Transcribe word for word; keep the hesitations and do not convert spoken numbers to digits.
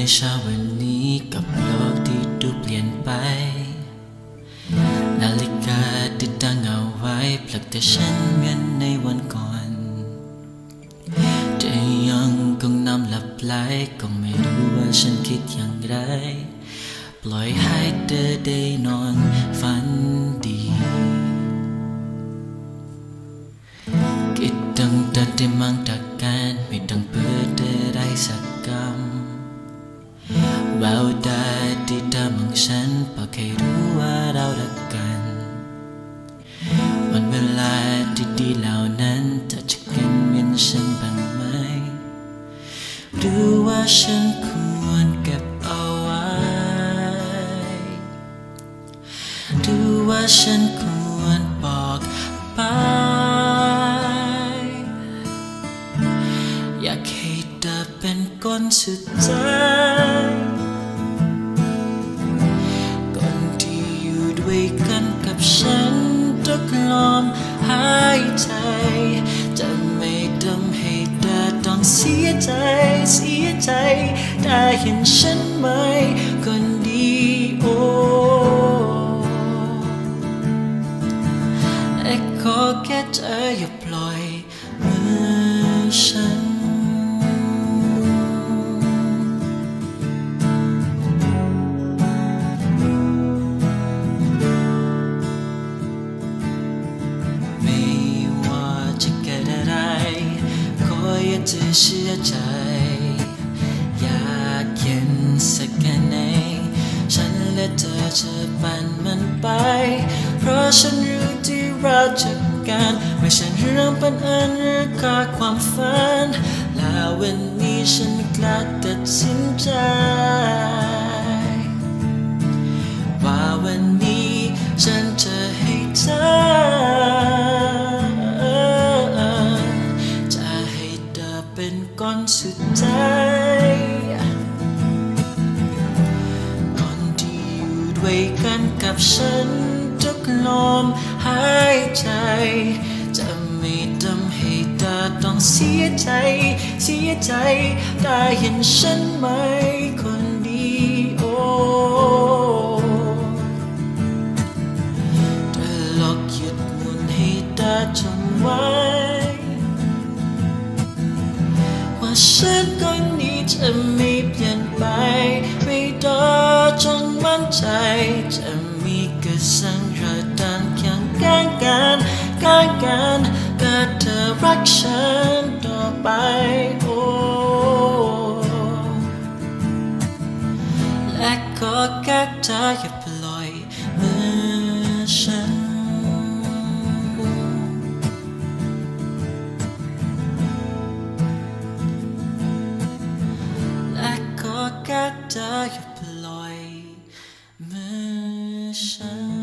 เช้าวันนี้กับโลกที่ดูเปลี่ยนไปนาฬิกาติดตั้งเอาไว้ปลุกแต่ฉันเหมือนในวันก่อนใจยังคงนำหลับไหลก็ไม่รู้ว่าฉันคิดอย่างไรปล่อยให้เธอได้นอนฝันดีคิดตั้งแต่ที่มั่งตักกันไม่ต้องเปิดอะไรสักคำแววตาที่เธอมองฉันบอกให้รู้ว่าเรารักกันวันเวลาที่ดีเหล่านั้นเธอจะกินเหมือนฉันบ้างไหมหรือว่าฉันควรเก็บเอาไว้หรือว่าฉันควรบอกไปอยากให้เธอเป็นคนสุดท้ายคนที่อยู่ด้วยกันกับฉันทุกลมหายใจจะไม่ทำให้เธอต้องเสียใจเสียใจได้เห็นฉันไหมคนดีโอ้แต่ขอแค่เธออย่าปล่อยมือฉันจะเชื่อใจอยากเห็นสักแค่ไหนฉันและเธอจะปั่นมันไปเพราะฉันรู้ที่เราจะกันไม่ใช่เรื่องปัญหาหรือค่าความฝันและวันนี้ฉันกล้าตัดสินใจว่าวันนี้ฉันจะให้เธอเป็นก่อนสุดท้ายก่อนที่อยู่ด้วยกันกับฉันทุกลมหายใจจะไม่ทำให้เธอต้องเสียใจเสียใจได้เห็นฉันไหมคนดีโอ้เธอหลอกหยุดหมุนให้เธอจำไว้ฉันคนนี้จะไม่เปลี่ยนไปไม่ต้องจงมั่นใจจะมีกระสังระดังเคียงข้างกันข้างกันก็เธอรักฉันต่อไปโอ้และขอแค่เธออย่าปล่อยมือฉันแค่เธออย่าปล่อยมือฉัน